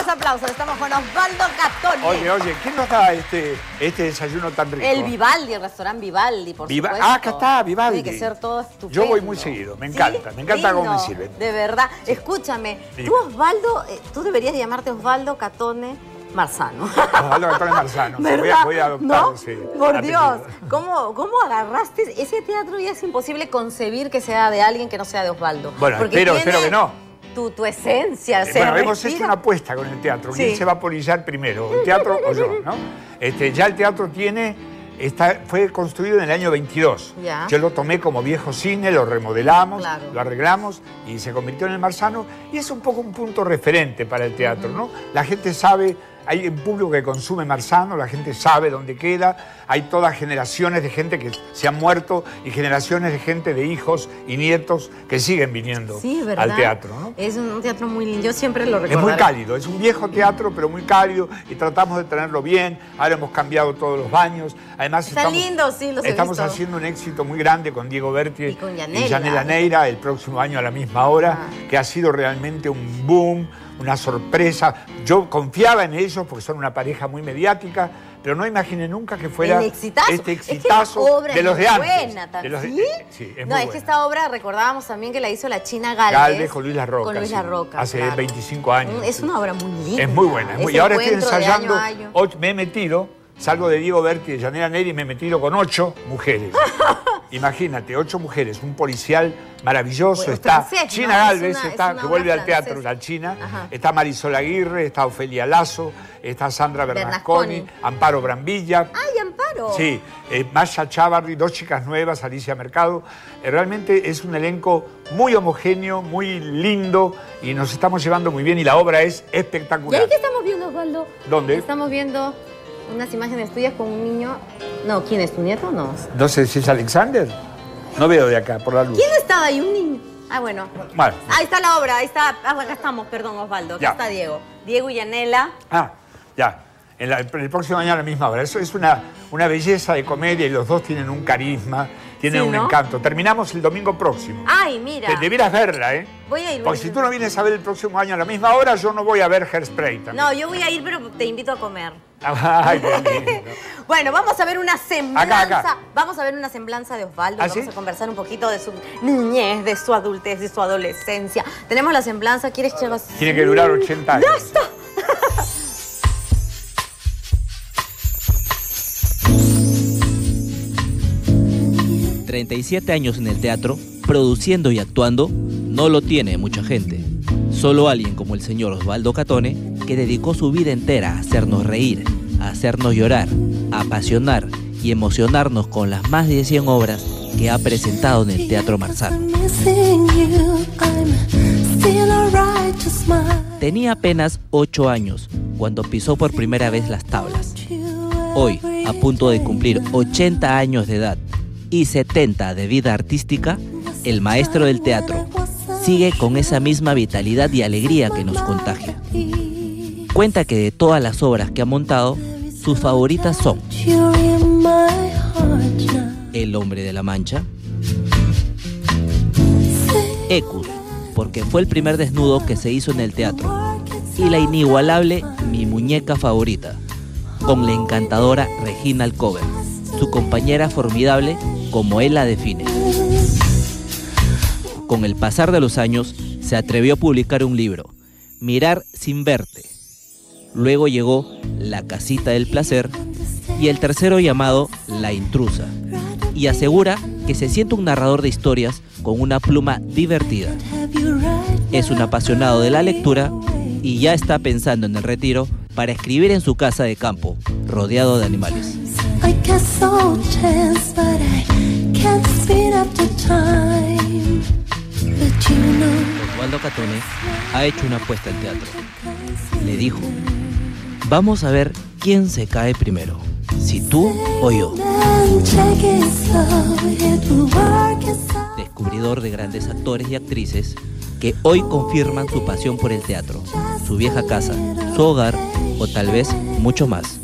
aplausos. Estamos con Osvaldo Catone. Oye, ¿quién nos da este desayuno tan rico? El Vivaldi, el restaurante Vivaldi, por supuesto. Ah, acá está, Vivaldi. Tiene que ser todo estupendo. Yo voy muy seguido, me encanta, ¿sí? Me encanta cómo me sirven. De verdad. Sí. Escúchame, tú Osvaldo, tú deberías llamarte Osvaldo Catone Marzano. Osvaldo Catone Marzano. Voy a adoptar, ¿no? Sí. Por Dios, ¿cómo agarraste? Ese teatro ya es imposible concebir que sea de alguien que no sea de Osvaldo. Bueno, espero que no. Tu esencia, bueno, hemos hecho una apuesta con el teatro. ¿Quién se va a polillar primero? ¿El teatro o yo? ¿No? Ya el teatro fue construido en el año 22. Ya. Yo lo tomé como viejo cine, lo remodelamos, claro, lo arreglamos y se convirtió en el Marzano. Y es un poco un punto referente para el teatro, ¿no? La gente sabe, hay un público que consume Marzano, la gente sabe dónde queda. Hay todas generaciones de gente que se han muerto y generaciones de gente, de hijos y nietos que siguen viniendo al teatro, ¿no? Es un teatro muy lindo, yo siempre lo recuerdo. Es muy cálido, es un viejo teatro, pero muy cálido y tratamos de tenerlo bien. Ahora hemos cambiado todos los baños. Además, estamos haciendo un éxito muy grande con Diego Berti y Yanela Neira el próximo año a la misma hora, que ha sido realmente un boom, una sorpresa. Yo confiaba en ellos porque son una pareja muy mediática, pero no imaginé nunca que fuera este exitazo de los de antes. ¿Sí? Es que esta obra recordábamos también que la hizo la China Gálvez con Luis Larroca. Con Luis Larroca, hace 25 años. Es una obra muy linda. Es muy buena. Y ahora estoy ensayando, me he metido, salgo de Diego Berti y de Yanela Neira y me he metido con 8 mujeres. Imagínate, 8 mujeres, un policial maravilloso. Bueno, está francés, China Gálvez, que vuelve al teatro, la China. Ajá. Está Marisol Aguirre, está Ofelia Lazo, está Sandra Bernasconi, Amparo Brambilla. ¡Ay, Amparo! Sí, Masha Chávarri, 2 chicas nuevas, Alicia Mercado. Realmente es un elenco muy homogéneo, muy lindo y nos estamos llevando muy bien y la obra es espectacular. ¿Y ahí qué estamos viendo, Osvaldo? ¿Dónde? Estamos viendo unas imágenes tuyas con un niño. No, ¿quién es tu nieto? No sé si es Alexander. No veo de acá, por la luz. ¿Quién estaba ahí? Un niño. Ah, bueno. Vale. Ahí está la obra, ahí está. Acá estamos, perdón, Osvaldo. Acá está Diego. Diego y Yanela. Ah, ya. El próximo año a la misma hora. Eso es una belleza de comedia y los dos tienen un carisma, tienen un encanto. Terminamos el domingo próximo. Ay, mira. Debieras verla, ¿eh? Voy a ir. Porque si tú no vienes a ver el próximo año a la misma hora, yo no voy a ver Hairspray también. No, yo voy a ir, pero te invito a comer. Ay, qué lindo. Bueno, vamos a ver una semblanza. Acá. Vamos a ver una semblanza de Osvaldo. ¿Ah, sí? Vamos a conversar un poquito de su niñez, de su adultez, de su adolescencia. Tenemos la semblanza. ¿Quieres que hagas? Tiene que durar 80 años. ¡Ya está! 37 años en el teatro, produciendo y actuando, no lo tiene mucha gente. Solo alguien como el señor Osvaldo Catone, que dedicó su vida entera a hacernos reír, a hacernos llorar, a apasionar y emocionarnos con las más de 100 obras que ha presentado en el Teatro Marzano. Tenía apenas 8 años cuando pisó por primera vez las tablas. Hoy, a punto de cumplir 80 años de edad y 70 de vida artística, el maestro del teatro sigue con esa misma vitalidad y alegría que nos contagia. Cuenta que de todas las obras que ha montado, sus favoritas son El Hombre de la Mancha, Ecus, porque fue el primer desnudo que se hizo en el teatro, y la inigualable Mi Muñeca Favorita, con la encantadora Regina Alcover, su compañera formidable como él la define. Con el pasar de los años, se atrevió a publicar un libro, Mirar sin verte. Luego llegó La Casita del Placer y el tercero llamado La Intrusa. Y asegura que se siente un narrador de historias con una pluma divertida. Es un apasionado de la lectura y ya está pensando en el retiro para escribir en su casa de campo, rodeado de animales. Osvaldo Catone ha hecho una apuesta al teatro. Le dijo: vamos a ver quién se cae primero, si tú o yo. Descubridor de grandes actores y actrices que hoy confirman su pasión por el teatro, su vieja casa, su hogar o tal vez mucho más.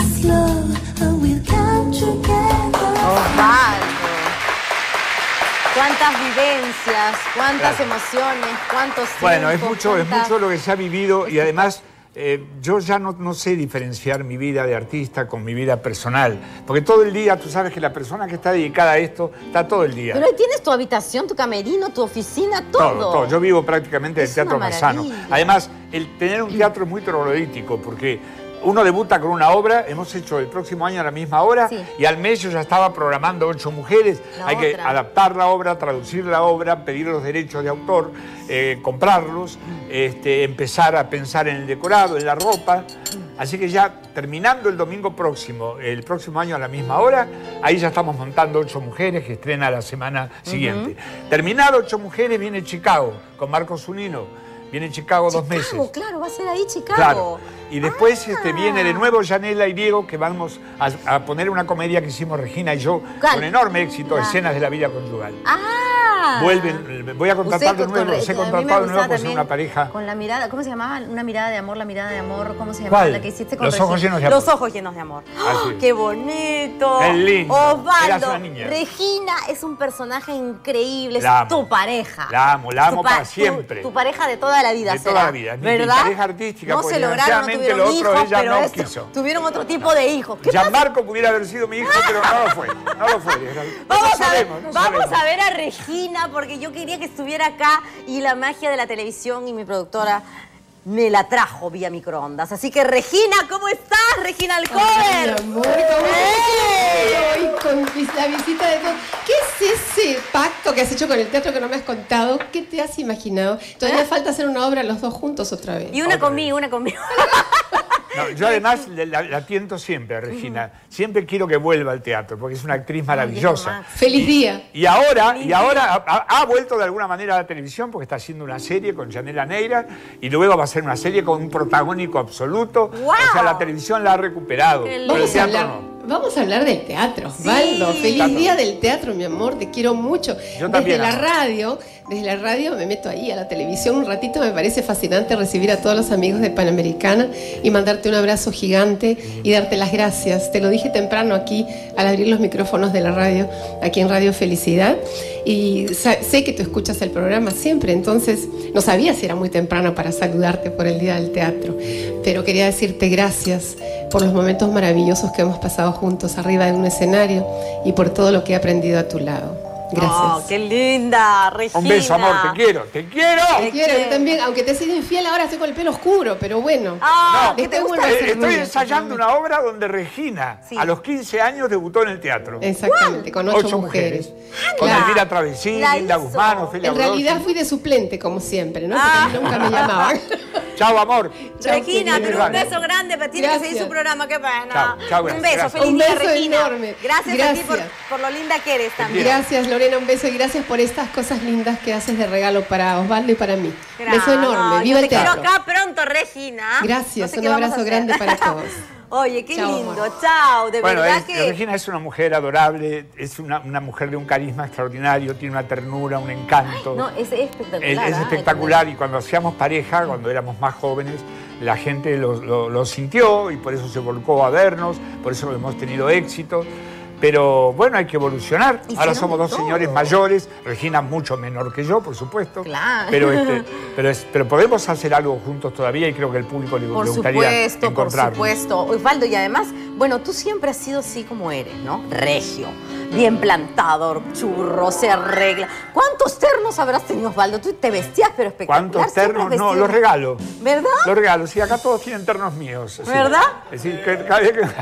Osvaldo. Cuántas vivencias, cuántas emociones, cuántos tiempos. Bueno, es mucho lo que se ha vivido y además yo ya no sé diferenciar mi vida de artista con mi vida personal. Porque todo el día, tú sabes que la persona que está dedicada a esto está todo el día. Pero ahí tienes tu habitación, tu camerino, tu oficina, todo. Todo. Yo vivo prácticamente del Teatro Mazzano. Además, el tener un teatro es muy troglodítico porque uno debuta con una obra, hemos hecho el próximo año a la misma hora, y al mes yo ya estaba programando 8 mujeres. Hay que adaptar la obra, traducir la obra, pedir los derechos de autor, comprarlos, empezar a pensar en el decorado, en la ropa. Así que ya terminando el domingo próximo, el próximo año a la misma hora, ahí ya estamos montando 8 mujeres que estrena la semana siguiente. Terminado 8 mujeres, viene Chicago con Marcos Zunino. Viene Chicago 2 meses. Claro, va a ser ahí Chicago. Claro. Y después viene de nuevo Yanela y Diego, que vamos a poner una comedia que hicimos Regina y yo, con enorme éxito, Escenas de la vida conyugal. Vuelven, voy a contratar de nuevo, los he contratado de nuevo por ser una pareja. Con la mirada, ¿cómo se llamaba? Una mirada de amor, la mirada de amor, ¿cómo se llamaba? ¿Cuál? La que hiciste con Los ojos llenos de amor. Los ojos llenos de amor. ¡Qué bonito! Es lindo. Osvaldo, Regina es un personaje increíble, es tu pareja. La amo para siempre. Tu pareja de toda la vida, de toda la vida, ¿verdad? Mi pareja artística, no se lograron, no tuvieron hijos, pero tuvieron otro tipo de hijos. Gianmarco pudiera haber sido mi hijo, pero no lo fue. No lo fue. Vamos a ver a Regina, porque yo quería que estuviera acá y la magia de la televisión y mi productora me la trajo vía microondas. Así que, Regina, ¿cómo estás? Regina Alcover. Ay, amor, hoy con la visita de todos. ¿Qué es ese pacto que has hecho con el teatro que no me has contado? ¿Qué te has imaginado? Todavía falta hacer una obra los dos juntos otra vez. Y una conmigo, una conmigo. No, yo además la tiento siempre a Regina. Siempre quiero que vuelva al teatro, porque es una actriz maravillosa. ¡Feliz día! Y ahora ha vuelto de alguna manera a la televisión, porque está haciendo una serie con Yanela Neira, y luego va a hacer una serie con un protagónico absoluto. ¡Wow! O sea, la televisión la ha recuperado. Pero el teatro no. Vamos a hablar del teatro, Osvaldo. Feliz día del teatro, mi amor, te quiero mucho. Yo también. Desde la radio me meto ahí a la televisión un ratito, me parece fascinante recibir a todos los amigos de Panamericana y mandarte un abrazo gigante y darte las gracias. Te lo dije temprano aquí al abrir los micrófonos de la radio, aquí en Radio Felicidad, y sé que tú escuchas el programa siempre, entonces no sabía si era muy temprano para saludarte por el Día del Teatro, pero quería decirte gracias por los momentos maravillosos que hemos pasado juntos arriba de un escenario y por todo lo que he aprendido a tu lado. Gracias. Oh, qué linda, Regina. Un beso, amor, te quiero. Te quiero, yo también, aunque te he sido infiel, ahora estoy con el pelo oscuro, pero bueno. Estoy ensayando una obra donde Regina, a los 15 años, debutó en el teatro. Exactamente, con 8 mujeres. Con Elvira Travesí, Linda Guzmán, Ofelia Brosi. En realidad fui de suplente, como siempre, ¿no? Porque nunca me llamaban. Chao, amor. Regina, pero un beso grande, pero tiene que seguir su programa, qué pena. Chao, un beso, feliz día, Regina. Enorme. Gracias a ti por lo linda que eres también. Gracias, Lorena, un beso y gracias por estas cosas lindas que haces de regalo para Osvaldo y para mí. Beso enorme, viva el teatro. Te quiero acá pronto, Regina. Gracias, un abrazo grande para todos. Oye, qué lindo, chao, de verdad que... Regina es una mujer adorable, es una mujer de un carisma extraordinario, tiene una ternura, un encanto. No, es espectacular. Es espectacular y cuando hacíamos pareja, cuando éramos más jóvenes, la gente lo sintió y por eso se volcó a vernos, por eso hemos tenido éxito. Pero bueno, hay que evolucionar. Ahora somos dos señores mayores, Regina mucho menor que yo, por supuesto. Claro. Pero podemos hacer algo juntos todavía y creo que el público le gustaría encontrarnos. Por supuesto, Osvaldo, y además, bueno, tú siempre has sido así como eres, ¿no? Regio, bien plantado, churro, se arregla. ¿Cuántos ternos habrás tenido, Osvaldo? Tú te vestías, pero espectacular. ¿Cuántos ternos? No, los regalo. ¿Verdad? Los regalo, sí, acá todos tienen ternos míos. Así. ¿Verdad? Es decir, cada vez que...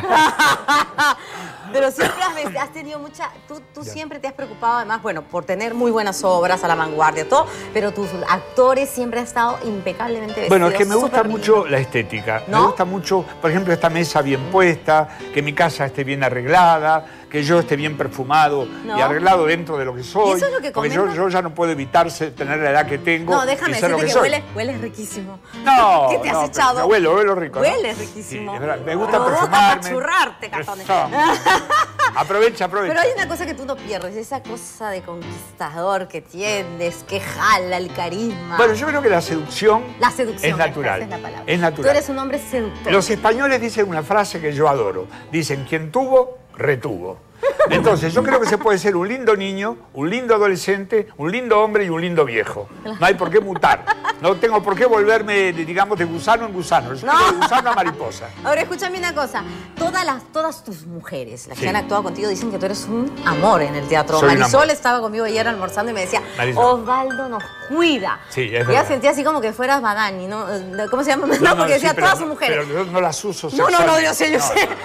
Pero siempre has tenido mucha... Tú siempre te has preocupado, además, bueno, por tener muy buenas obras, a la vanguardia, todo, pero tus actores siempre han estado impecablemente vestidos. Bueno, es que me gusta mucho la estética. ¿No? Me gusta mucho, por ejemplo, esta mesa bien puesta, que mi casa esté bien arreglada, que yo esté bien perfumado y arreglado dentro de lo que soy. ¿Y eso es lo que porque yo ya no puedo evitarse tener la edad que tengo. No, déjame decirte que hueles riquísimo. No, ¿qué te has echado? Huelo rico. Hueles riquísimo. Sí, es verdad. Me gusta perfumarme. Para churrarte, cartones. Aprovecha. Pero hay una cosa que tú no pierdes, esa cosa de conquistador que tienes, que jala el carisma. Bueno, yo creo que la seducción es natural. Esa es la palabra. Es natural. Tú eres un hombre seductor. Los españoles dicen una frase que yo adoro. Dicen, quien tuvo, retuvo. Entonces, yo creo que se puede ser un lindo niño, un lindo adolescente, un lindo hombre y un lindo viejo. No hay por qué mutar. No tengo por qué volverme, digamos, de gusano en gusano. Yo quiero de gusano a mariposa. Ahora, escúchame una cosa. Todas tus mujeres, las que han actuado contigo, dicen que tú eres un amor en el teatro. Marisol estaba conmigo ayer almorzando y me decía, Osvaldo nos cuida. Sí, es verdad. Ya sentía así como que fueras Badani, ¿no? ¿Cómo se llama? No, porque decía todas sus mujeres. Pero yo no las uso No, yo sé.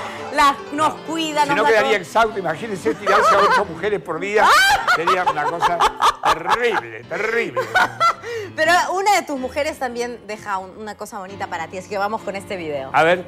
Nos cuida, si no quedaría exhausto, imagínense tirarse a 8 mujeres por día. Sería una cosa terrible. Pero una de tus mujeres también deja una cosa bonita para ti, así que vamos con este video. A ver.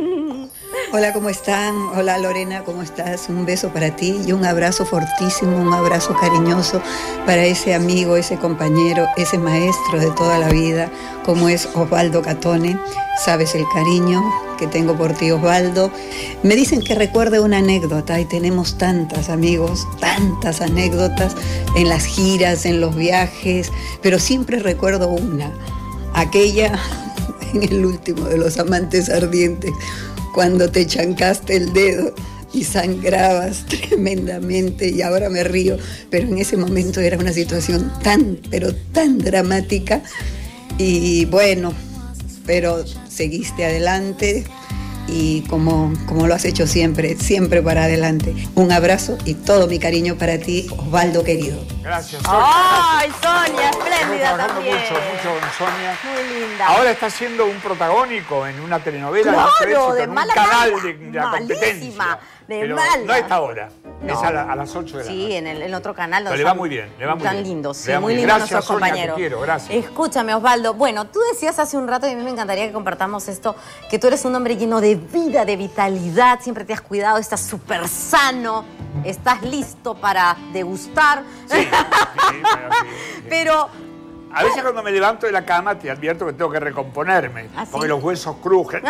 Hola, ¿cómo están? Hola, Lorena, ¿cómo estás? Un beso para ti y un abrazo fortísimo, un abrazo cariñoso para ese amigo, ese compañero, ese maestro de toda la vida, como es Osvaldo Catone. Sabes el cariño que tengo por ti, Osvaldo. Me dicen que recuerde una anécdota y tenemos tantas, amigos, tantas anécdotas en las giras, en los viajes, pero siempre recuerdo una, aquella en el último de Los Amantes Ardientes, cuando te chancaste el dedo y sangrabas tremendamente, y ahora me río, pero en ese momento era una situación pero tan dramática, y bueno, pero seguiste adelante y como lo has hecho siempre para adelante. Un abrazo y todo mi cariño para ti, Osvaldo querido. Gracias, Sonia. ¡Ay, Sonia, espléndida también! Mucho con Sonia. Muy linda. Ahora está siendo un protagónico en una telenovela. Claro, de mala canal de la competencia. Pero no a esta hora. No. Es a las 8 de la noche. Sí, en otro canal. Pero le va muy bien, Tan lindo, sí, muy lindo nuestro compañero. Te quiero, gracias. Escúchame, Osvaldo. Bueno, tú decías hace un rato, y a mí me encantaría que compartamos esto, que tú eres un hombre lleno de vida, de vitalidad, siempre te has cuidado, estás súper sano, estás listo para degustar. Sí. Pero... A veces cuando me levanto de la cama te advierto que tengo que recomponerme, porque los huesos crujen.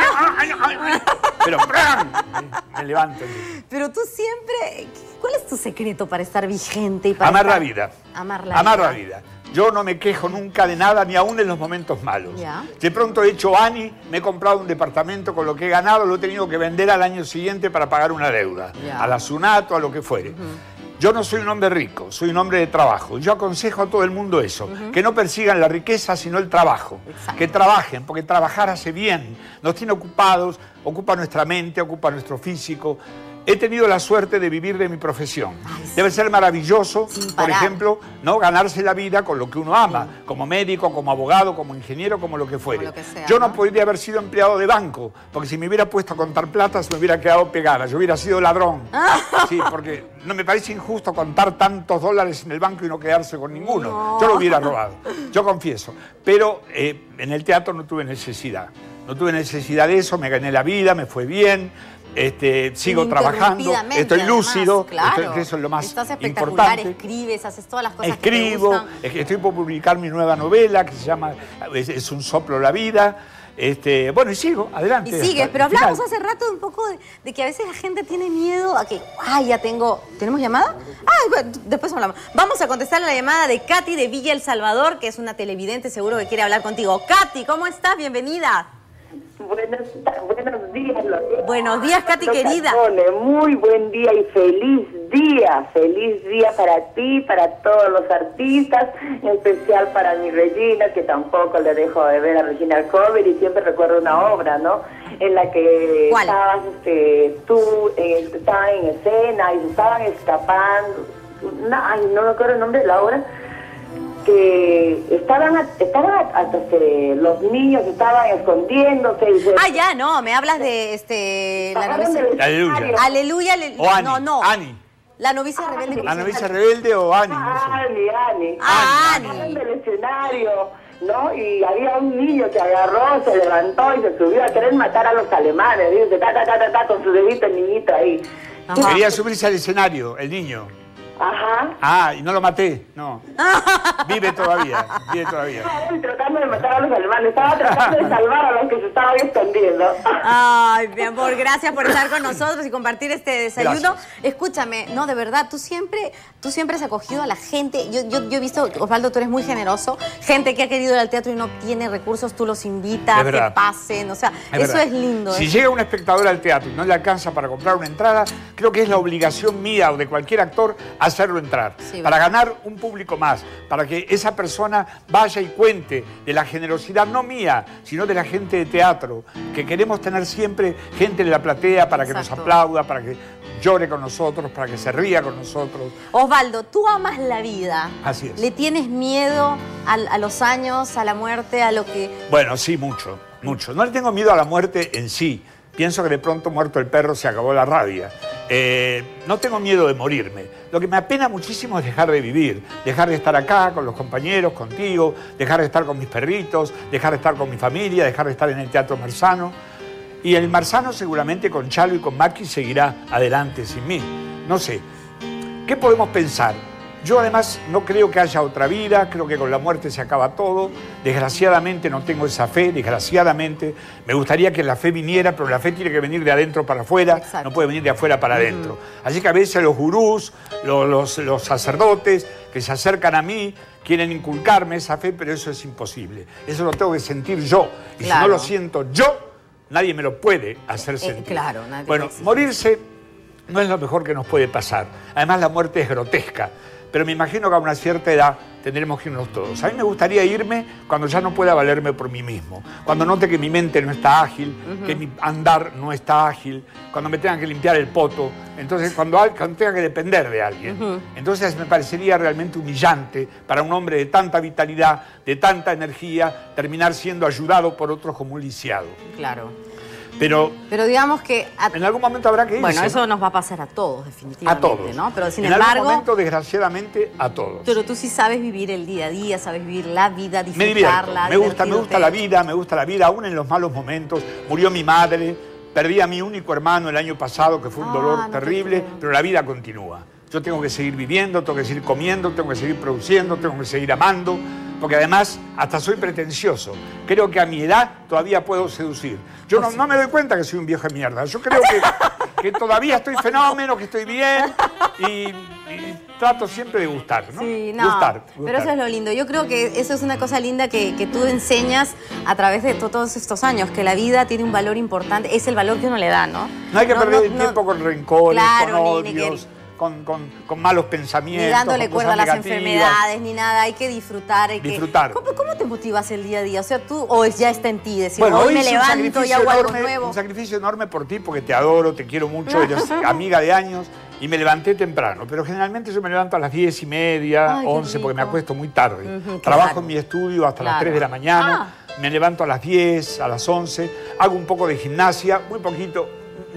Pero me levanto. Pero tú siempre... ¿Cuál es tu secreto para estar vigente? Y para Amar la vida. Amar la vida. Yo no me quejo nunca de nada, ni aún en los momentos malos. De pronto he hecho Ani, me he comprado un departamento con lo que he ganado, lo he tenido que vender al año siguiente para pagar una deuda. A la Sunato, a lo que fuere. Yo no soy un hombre rico, soy un hombre de trabajo. Yo aconsejo a todo el mundo eso, que no persigan la riqueza, sino el trabajo. Que trabajen, porque trabajar hace bien. Nos tiene ocupados, ocupa nuestra mente, ocupa nuestro físico. He tenido la suerte de vivir de mi profesión. Debe ser maravilloso, por ejemplo, ¿no? Ganarse la vida con lo que uno ama, como médico, como abogado, como ingeniero, como lo que fuere. Yo no podría haber sido empleado de banco, porque si me hubiera puesto a contar plata se me hubiera quedado pegada, yo hubiera sido ladrón. Sí, porque no me parece injusto contar tantos dólares en el banco y no quedarse con ninguno. Yo lo hubiera robado, yo confieso. Pero en el teatro no tuve necesidad. No tuve necesidad de eso, me gané la vida, me fue bien. Sigo trabajando, estoy lúcido, claro. Que eso es lo más Estás espectacular, importante. escribes, haces todas las cosas Escribo, que te gustan. Estoy por publicar mi nueva novela que se llama Es un soplo la vida. Bueno, y sigo, adelante. Y sigues, pero hablamos hace rato un poco de que a veces la gente tiene miedo a que, ya tengo... ¿Tenemos llamada? Bueno, después hablamos. Vamos a contestar la llamada de Katy de Villa El Salvador, que es una televidente, seguro que quiere hablar contigo. Katy, ¿cómo estás? Bienvenida. Buenos días, Lorena. Buenos días, Katy, querida. Muy buen día y feliz día para ti, para todos los artistas, en especial para mi Regina, que tampoco le dejo de ver a Regina Cover, y siempre recuerdo una obra, ¿no? En la que estabas, tú estabas en escena y estaban escapando, no me acuerdo el nombre de la obra, que estaban los niños estaban escondiéndose. Me hablas de la novicia. Aleluya. O Ani. No. Ani. La novicia rebelde. La novicia rebelde o Ani. Ani. Ani. Del escenario, ¿no? Y había un niño que agarró, se levantó y se subió a querer matar a los alemanes. Dice, con su dedito el niñito ahí. Quería subirse al escenario, el niño. Ajá. Ah, y no lo maté, no. Vive todavía, vive todavía. Estaba tratando de matar a los alemanes, estaba tratando de salvar a los que se estaban escondiendo. Ay, mi amor, gracias por estar con nosotros y compartir este desayuno. Gracias. Escúchame, no, de verdad, tú siempre has acogido a la gente. Yo he visto, Osvaldo, tú eres muy generoso. Gente que ha querido ir al teatro y no tiene recursos, tú los invitas, que pasen, o sea, eso es lindo. Si llega un espectador al teatro y no le alcanza para comprar una entrada, creo que es la obligación mía o de cualquier actor hacerlo entrar, para ganar un público más, para que esa persona vaya y cuente de la generosidad, no mía, sino de la gente de teatro, que queremos tener siempre gente en la platea para que nos aplauda, para que llore con nosotros, para que se ría con nosotros. Osvaldo, tú amas la vida. Así es. ¿Le tienes miedo a los años, a la muerte, a lo que...? Bueno, sí, mucho, mucho. No le tengo miedo a la muerte en sí. Pienso que de pronto, muerto el perro, se acabó la rabia. No tengo miedo de morirme. Lo que me apena muchísimo es dejar de vivir, dejar de estar acá con los compañeros, contigo, dejar de estar con mis perritos, dejar de estar con mi familia, dejar de estar en el Teatro Marzano. Y el Marzano seguramente con Chalo y con Maki seguirá adelante sin mí. No sé. ¿Qué podemos pensar? Yo además no creo que haya otra vida, creo que con la muerte se acaba todo. Desgraciadamente no tengo esa fe, desgraciadamente. Me gustaría que la fe viniera, pero la fe tiene que venir de adentro para afuera, no puede venir de afuera para adentro. Así que a veces los gurús, los sacerdotes que se acercan a mí, quieren inculcarme esa fe, pero eso es imposible. Eso lo tengo que sentir yo. Y si no lo siento yo, nadie me lo puede hacer sentir. Bueno, morirse no es lo mejor que nos puede pasar. Además, la muerte es grotesca. Pero me imagino que a una cierta edad tendremos que irnos todos. A mí me gustaría irme cuando ya no pueda valerme por mí mismo. Cuando note que mi mente no está ágil, que mi andar no está ágil, cuando me tengan que limpiar el poto, entonces cuando tenga que depender de alguien. Entonces me parecería realmente humillante para un hombre de tanta vitalidad, de tanta energía, terminar siendo ayudado por otros como un lisiado. Claro. Pero digamos que... en algún momento habrá que irse. Bueno, eso nos va a pasar a todos, definitivamente. A todos. ¿no? Pero sin embargo, algún momento, desgraciadamente, a todos. Pero tú sí sabes vivir el día a día, sabes vivir la vida, disfrutarla. Me gusta la vida, me gusta la vida, aún en los malos momentos. Murió mi madre, perdí a mi único hermano el año pasado, que fue un dolor terrible, pero la vida continúa. Yo tengo que seguir viviendo, tengo que seguir comiendo, tengo que seguir produciendo, tengo que seguir amando, porque además hasta soy pretencioso. Creo que a mi edad todavía puedo seducir. Yo no me doy cuenta que soy un viejo de mierda. Yo creo que todavía estoy fenómeno, que estoy bien y trato siempre de gustar, ¿no? Sí, no, gustar. Pero eso es lo lindo. Yo creo que eso es una cosa linda que tú enseñas a través de todos estos años, que la vida tiene un valor importante, es el valor que uno le da, ¿no? No hay que perder el tiempo con rencores, con odios. Con malos pensamientos. Ni dándole cuerda a las enfermedades, ni nada. Hay que disfrutar. Disfrutar. ¿Cómo te motivas el día a día? O sea, tú, o ya está en ti, decir, bueno, hoy me levanto y hago algo nuevo. Un sacrificio enorme por ti, porque te adoro, te quiero mucho, eres amiga de años, y me levanté temprano. Pero generalmente yo me levanto a las 10:30, 11, porque me acuesto muy tarde. Trabajo en mi estudio hasta las 3 de la mañana, me levanto a las 10, a las 11, hago un poco de gimnasia, muy poquito.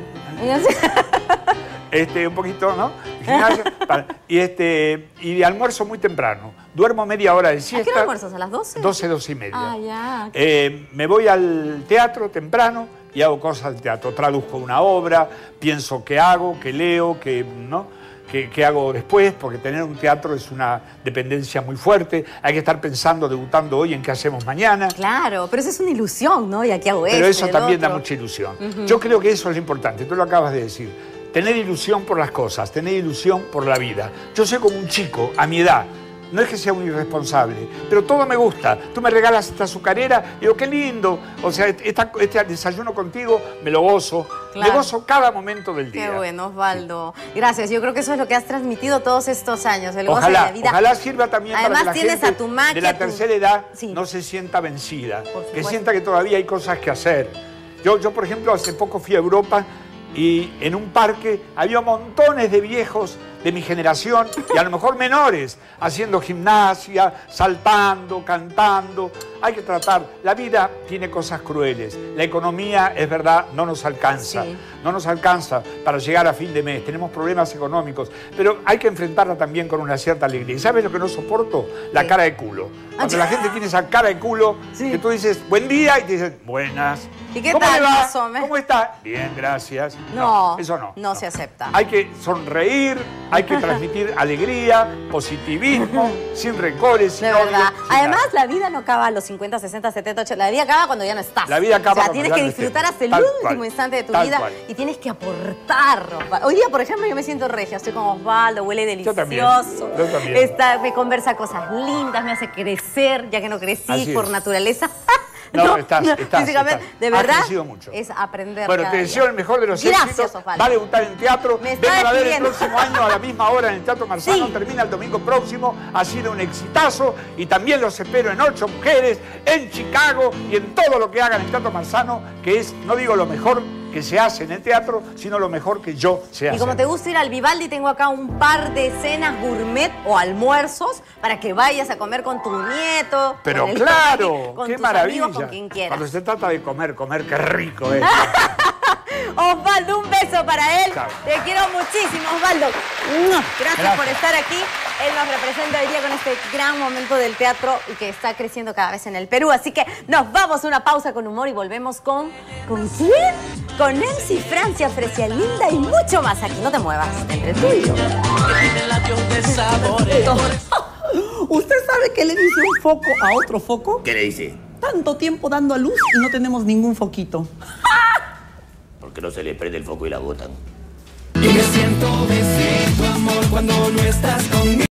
Un poquito, ¿no? Gimnasia, y de almuerzo muy temprano. Duermo media hora de siesta. ¿A qué hora almuerzas? ¿A las 12? 12:30. Ah, ya. Me voy al teatro temprano y hago cosas del teatro. Traduzco una obra, pienso qué hago, qué leo, qué hago después, porque tener un teatro es una dependencia muy fuerte. Hay que estar pensando, debutando hoy, en qué hacemos mañana. Claro, pero eso es una ilusión, ¿no? Y aquí hago esto. Pero eso también da mucha ilusión. Yo creo que eso es lo importante, tú lo acabas de decir. Tener ilusión por las cosas, tener ilusión por la vida. Yo soy como un chico, a mi edad. No es que sea un irresponsable, pero todo me gusta. Tú me regalas esta azucarera y digo, qué lindo. O sea, este desayuno contigo me lo gozo. Claro. Me gozo cada momento del día. Qué bueno, Osvaldo. Gracias. Yo creo que eso es lo que has transmitido todos estos años, el gozo de la vida. Ojalá sirva también además, para que la gente a tu maquia, de la tercera edad no se sienta vencida. Que sienta que todavía hay cosas que hacer. Yo, por ejemplo, hace poco fui a Europa y en un parque había montones de viejos de mi generación y a lo mejor menores, haciendo gimnasia, saltando, cantando. Hay que tratar. La vida tiene cosas crueles. La economía, es verdad, no nos alcanza. Sí. No nos alcanza para llegar a fin de mes. Tenemos problemas económicos, pero hay que enfrentarla también con una cierta alegría. ¿Y sabes lo que no soporto? La cara de culo. Cuando la gente tiene esa cara de culo, que tú dices, buen día, y te dicen, buenas. ¿Y qué tal, ¿Cómo está? Bien, gracias. No, eso no. No se acepta. Hay que sonreír, Hay que transmitir alegría, positivismo, sin rencores, sin de verdad. odio, Además, nada. la vida no acaba a los 50, 60, 70, 80. La vida acaba cuando ya no estás. La vida acaba o sea, cuando tienes ya que no disfrutar estés. hasta el Tal último cual. instante de tu Tal vida cual. y tienes que aportar. Hoy día, por ejemplo, yo me siento regia. Estoy con Osvaldo, huele delicioso. Yo también. Me conversa cosas lindas, me hace crecer, ya que no crecí por naturaleza. No, estás, físicamente, de verdad, has crecido mucho. Es aprender. Bueno, te deseo el mejor de los éxitos. Osvaldo. Va a debutar en teatro. Vengan a ver el próximo año a la misma hora en el Teatro Marzano. Sí. Termina el domingo próximo. Ha sido un exitazo. Y también los espero en 8 Mujeres, en Chicago y en todo lo que hagan en el Teatro Marzano, que es, no digo lo mejor que se hace en el teatro, sino lo mejor que yo sé hacer. Y como te gusta ir al Vivaldi, tengo acá un par de cenas gourmet o almuerzos para que vayas a comer con tu nieto. Pero con claro, con qué tus maravilla. amigos, con quien quieras. Cuando se trata de comer, qué rico es. Osvaldo, un beso para él. Chao. Te quiero muchísimo, Osvaldo. Gracias por estar aquí. Él nos representa hoy día con este gran momento del teatro y que está creciendo cada vez en el Perú. Así que nos vamos a una pausa con humor y volvemos con... ¿Con quién? Con MC Francia, Fresia Linda y mucho más. Aquí no te muevas, entre tú y yo. ¿Usted sabe qué le dice un foco a otro foco? ¿Qué le dice? Tanto tiempo dando a luz y no tenemos ningún foquito. Porque no se le prende el foco y la botan. Y me siento amor cuando no estás conmigo.